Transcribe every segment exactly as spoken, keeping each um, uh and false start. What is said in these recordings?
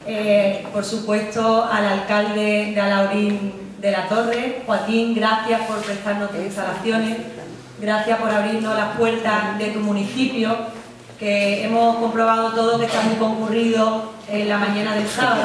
Eh, por supuesto, al alcalde de Alhaurín de la Torre, Joaquín, gracias por prestarnos tus instalaciones, gracias por abrirnos las puertas de tu municipio, que hemos comprobado todo que está muy concurrido en la mañana del sábado.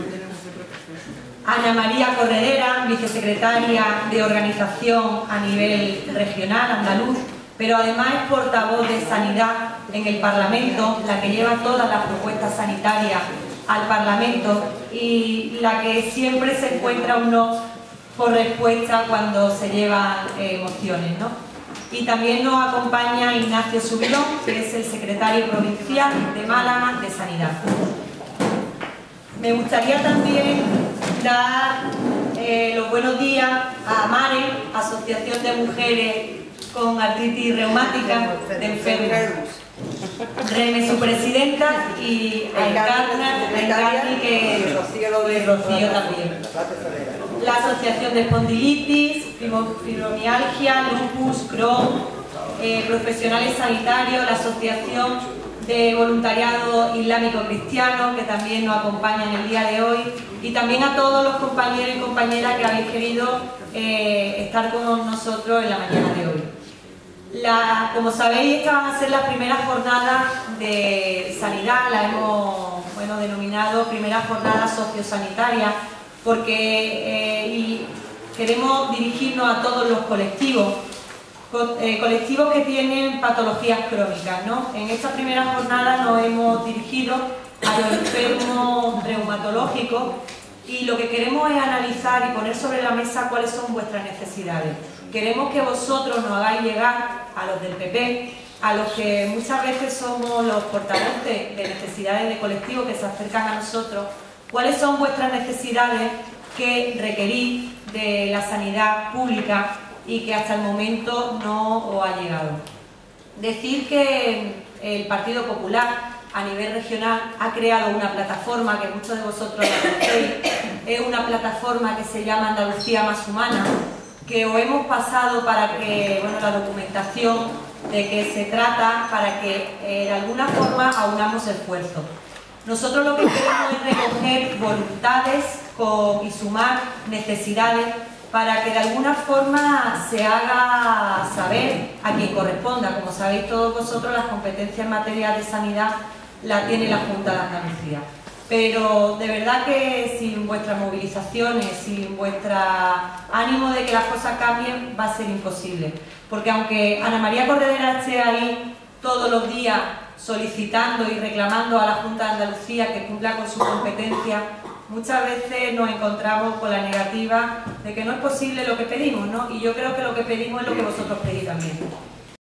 Ana María Corredera, vicesecretaria de Organización a nivel regional andaluz, pero además es portavoz de Sanidad en el Parlamento, la que lleva todas las propuestas sanitarias al Parlamento y la que siempre se encuentra un no por respuesta cuando se llevan eh, mociones, ¿no? Y también nos acompaña Ignacio Subirón, que es el secretario provincial de Málaga de Sanidad. Me gustaría también dar eh, los buenos días a AMARE, Asociación de Mujeres con Artritis Reumática de Enfermos, Reme, su presidenta, y a Encarni, que y Rocío también. La Asociación de Espondilitis, Fibromialgia, Lupus, Crohn, eh, profesionales sanitarios, la Asociación de Voluntariado Islámico Cristiano, que también nos acompaña en el día de hoy, y también a todos los compañeros y compañeras que habéis querido eh, estar con nosotros en la mañana de hoy. La, como sabéis, estas van a ser las primeras jornadas de sanidad, las hemos bueno, denominado primeras jornadas sociosanitarias, porque eh, y queremos dirigirnos a todos los colectivos, co eh, colectivos que tienen patologías crónicas, ¿no? En esta primera jornada nos hemos dirigido a los enfermos reumatológicos y lo que queremos es analizar y poner sobre la mesa cuáles son vuestras necesidades. Queremos que vosotros nos hagáis llegar a los del P P, a los que muchas veces somos los portavoces de necesidades de colectivos que se acercan a nosotros, cuáles son vuestras necesidades que requerís de la sanidad pública y que hasta el momento no os ha llegado. Decir que el Partido Popular a nivel regional ha creado una plataforma que muchos de vosotros la conocéis, es una plataforma que se llama Andalucía Más Humana, que os hemos pasado para que, bueno, la documentación de que se trata, para que eh, de alguna forma aunamos esfuerzos. Nosotros lo que queremos es recoger voluntades con, y sumar necesidades para que de alguna forma se haga saber a quien corresponda. Como sabéis todos vosotros, las competencias en materia de sanidad las tiene la Junta de Andalucía. Pero de verdad que sin vuestras movilizaciones, sin vuestro ánimo de que las cosas cambien, va a ser imposible. Porque aunque Ana María Corredera esté ahí todos los días solicitando y reclamando a la Junta de Andalucía que cumpla con su competencia, muchas veces nos encontramos con la negativa de que no es posible lo que pedimos, ¿no? Y yo creo que lo que pedimos es lo que vosotros pedís también.